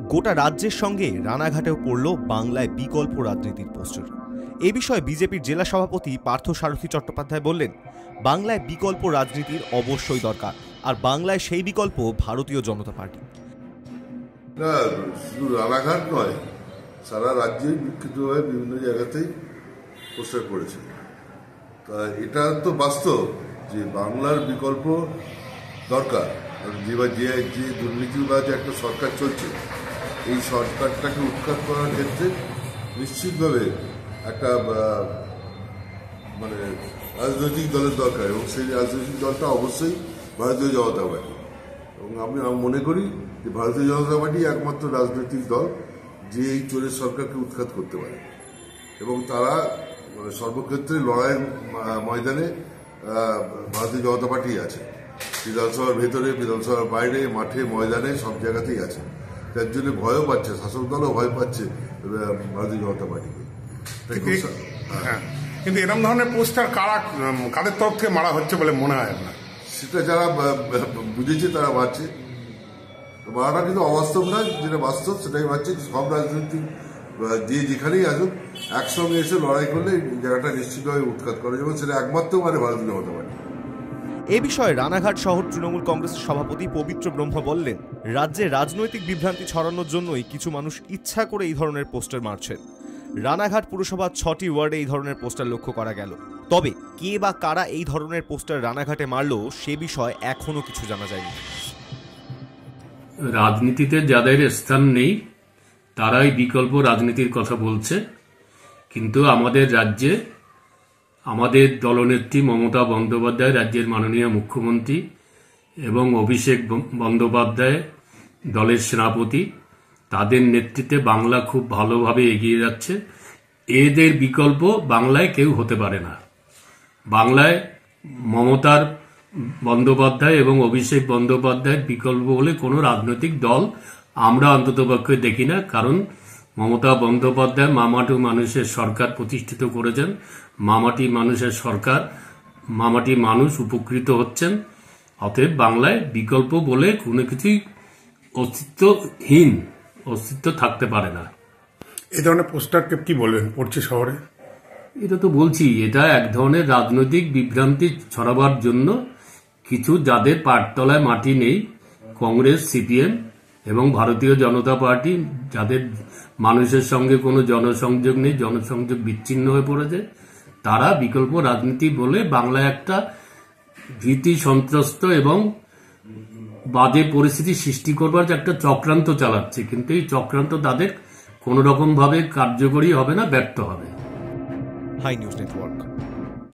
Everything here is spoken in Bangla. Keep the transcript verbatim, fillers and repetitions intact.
গোটা রাজ্যের সঙ্গে রানাঘাটেও পড়ল বাংলায় বিকল্প রাজনীতির পোস্টার। এ বিষয়ে বিজেপির জেলা সভাপতি পার্থ সারথী চট্টোপাধ্যায় বললেন, বাংলায় বিকল্প রাজনীতির অবশ্যই দরকার, আর বাংলায় সেই বিকল্প ভারতীয় জনতা পার্টি। না, শুধু রানাঘাট নয়, সারা রাজ্যেই বিক্ষিপ্তভাবে বিভিন্ন জায়গাতেই পোস্টার করেছে। তা এটা তো বাস্তব যে বাংলার বিকল্প দরকার। যে যে দুর্নীতিবাজ একটা সরকার চলছে, এই সরকারটাকে উৎখাত করার ক্ষেত্রে নিশ্চিতভাবে একটা মানে রাজনৈতিক দলের দরকার, এবং সেই রাজনৈতিক দলটা অবশ্যই ভারতীয় জনতা পার্টি। এবং আমি মনে করি যে ভারতীয় জনতা পার্টি একমাত্র রাজনৈতিক দল যে এই চোরের সরকারকে উৎখাত করতে পারে, এবং তারা মানে সর্বক্ষেত্রে লড়াইয়ের ময়দানে ভারতীয় জনতা পার্টি আছে। বিধানসভার ভেতরে, বিধানসভার বাইরে, মাঠে, ময়দানে সব জায়গাতেই আছে। তার জন্য ভয়ও পাচ্ছে, শাসক দলও ভয় পাচ্ছে ভারতীয় জনতা পার্টিকে। হ্যাঁ, কিন্তু এরকম ধরনের পোস্টার কারা কাদের তরফ থেকে মারা হচ্ছে বলে মনে হয় আপনার? সেটা যারা বুঝেছে তারা মারছে। মারাটা কিন্তু অবাস্তব নয়, যেটা বাস্তব সেটাই মারছে। সব রাজনৈতিক যে যেখানেই আসুক একসঙ্গে এসে লড়াই করলে জায়গাটা নিশ্চিতভাবে উৎখাত করা যাবে, সেটা একমাত্র মানে ভারতীয় জনতা পার্টি। এ বিষয়ে রানাঘাট শহর তৃণমূল কংগ্রেসের সভাপতি পবিত্র ব্রহ্ম বললেন, রাজ্যে রাজনৈতিক বিভ্রান্তি ছড়ানোর জন্যই কিছু মানুষ ইচ্ছা করে এই ধরনের পোস্টার মারছেন। রানাঘাট পুরসভার ছটি ওয়ার্ডে এই ধরনের পোস্টার লক্ষ্য করা গেল। তবে কে বা কারা এই ধরনের পোস্টার রানাঘাটে মারল সে বিষয়ে এখনো কিছু জানা যায়নি। রাজনীতিতে যাদের স্থান নেই তারাই বিকল্প রাজনীতির কথা বলছে, কিন্তু আমাদের রাজ্যে আমাদের দলনেত্রী মমতা বন্দ্যোপাধ্যায়, রাজ্যের মাননীয় মুখ্যমন্ত্রী, এবং অভিষেক বন্দ্যোপাধ্যায় দলের সেনাপতি, তাদের নেতৃত্বে বাংলা খুব ভালোভাবে এগিয়ে যাচ্ছে। এদের বিকল্প বাংলায় কেউ হতে পারে না। বাংলায় মমতার বন্দ্যোপাধ্যায় এবং অভিষেক বন্দ্যোপাধ্যায়ের বিকল্প বলে কোনো রাজনৈতিক দল আমরা অন্ততপক্ষে দেখি না। কারণ মমতা বন্দ্যোপাধ্যায় মামাটি মানুষের সরকার প্রতিষ্ঠিত করেছেন। মামাটি মানুষের সরকার, মামাটি মানুষ উপকৃত হচ্ছেন। অতএব বাংলায় বিকল্প বলে কোনো কিছুই অস্তিত্বহীন, অস্তিত্ব থাকতে পারে না। এই ধরনের পোস্টারকে কি বলবেন পড়ছে শহরে? এটা তো বলছি, এটা এক ধরনের রাজনৈতিক বিভ্রান্তি ছড়াবার জন্য কিছু যাদের পাঠতলায় মাটি নেই, কংগ্রেস, সিপিএম এবং ভারতীয় জনতা পার্টি, যাদের মানুষের সঙ্গে কোনো জনসংযোগ নেই, জনসংযোগ বিচ্ছিন্ন হয়ে পড়েছে, তারা বিকল্প রাজনীতি বলে বাংলায় একটা ভীতি সন্ত্রস্ত এবং বাজে পরিস্থিতি সৃষ্টি করবার যে একটা চক্রান্ত চালাচ্ছে। কিন্তু এই চক্রান্ত তাদের কোন রকম ভাবে কার্যকরী হবে না, ব্যর্থ হবে। High News network.